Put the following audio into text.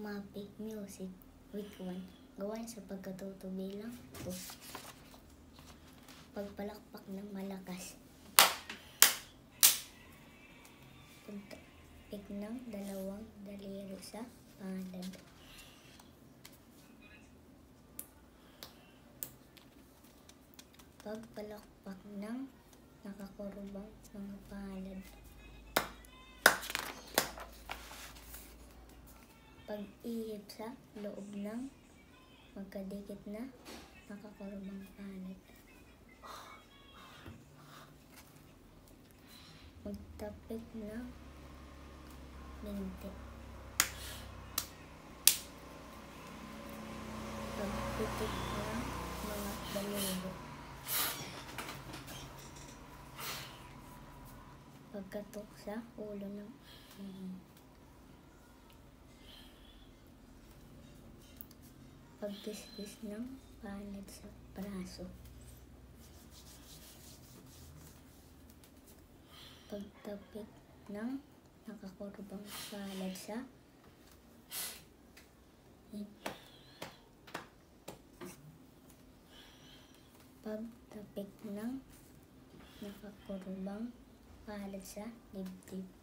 Mapic Music Week 1. Gawain sa pagkatuto bilang 2. Pagpalakpak ng malakas. Pagtapik ng dalawang daliri sa palad. Pagpalakpak ng nakakurubang mga palad. Pag-ihip sa loob ng magkadikit na nakakurubang palad. Magtapik ng binti. Pagpitik ng mga daliri. Pagkatok sa ulo ng pagkistis ng palad sa braso. Pagtapik ng nakakurubang palad sa pagtapik ng nakakurubang palad sa dibdib.